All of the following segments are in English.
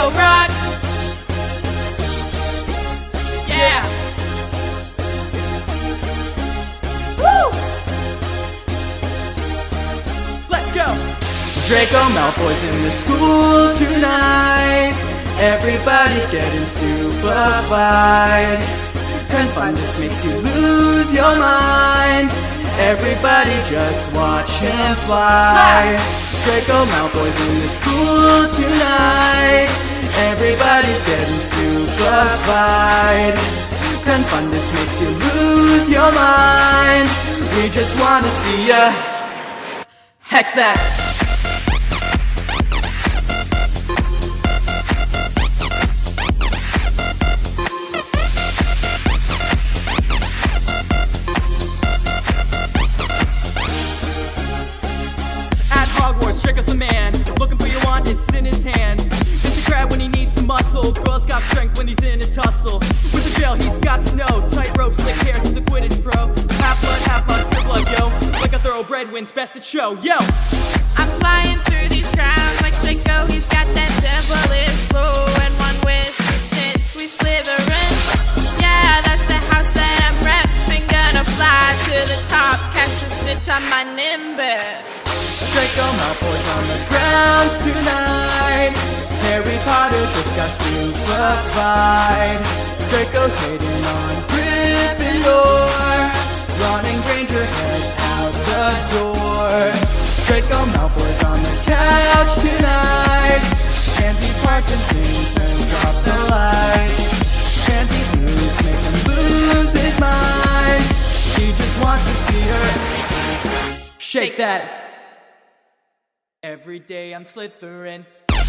Draco rock. Yeah. Woo! Let's go! Draco Malfoy's in the school tonight. Everybody's getting stupefied. Confundus makes you lose your mind. Everybody just watch him fly. Draco Malfoy's in the school tonight. Everybody's getting stupefied. Confundus makes you lose your mind. We just wanna see ya hex that. Draco's a man, looking for your wand, it's in his hand. It's a crab when he needs some muscle, girl's got strength when he's in a tussle. With the jail, he's got to know, tight rope, slick hair, he's a Quidditch pro. Half blood, pure blood, yo, like a thoroughbred wins best at show, yo. I'm flying through these crowds like Draco, he's got that devilish flow. And one wish, since we Slytherin. Yeah, that's the house that I'm repping. Gonna fly to the top, catch a snitch on my Nimbus. Draco Malfoy's on the grounds tonight. Harry Potter just got stupefied. Draco's hating on Gryffindor. Ron and Granger head out the door. Draco Malfoy's on the couch tonight. Pansy Parkinson turns off the lights. Pansy's moves make him lose his mind. He just wants to see her shake that. Every day I'm Slytherin.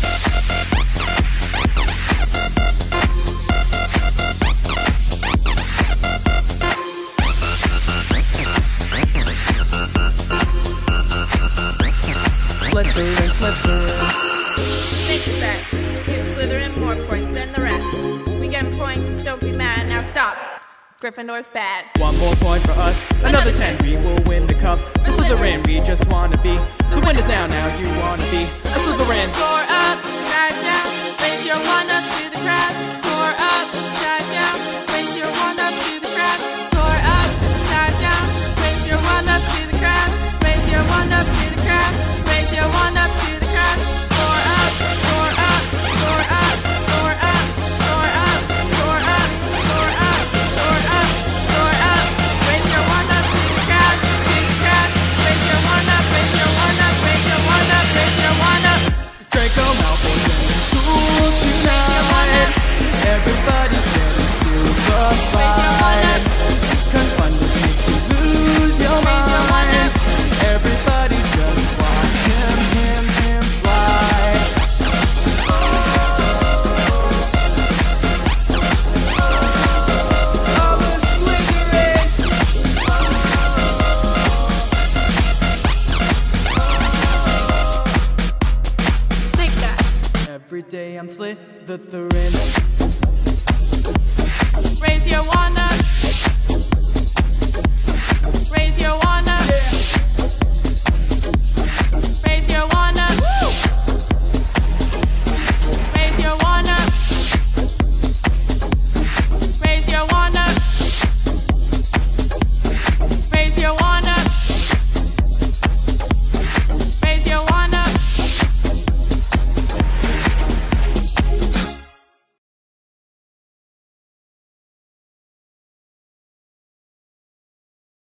Slytherin, Slytherin. Snitch best. Give Slytherin more points than the rest. We get points, don't be mad, now stop. Gryffindor's bad. One more point for us, another 10. We will win the cup. For Slytherin, we just wanna be the winners now. Now you wanna be a Slytherin. Score up, drive down, raise your one up to the crowd. Score up, drive down, raise your one up to the crowd. Score up, drive down, raise your one up to the crowd. Raise your one up to the crowd. Raise your one up to the crowd. Score up, score up, score up, score up, score up, score up, score up, score up, score up. Raise your one up to the crowd, to the crowd. Raise your one up, raise your one up, raise your one up, raise your one up. Draco Malfoy's in the school tonight. Everybody's getting stupefied. Confundus makes you lose your mind. Everybody just watch him fly. Oh, the Slytherin. Take that. Every day I'm Slytherin. Raise your one up.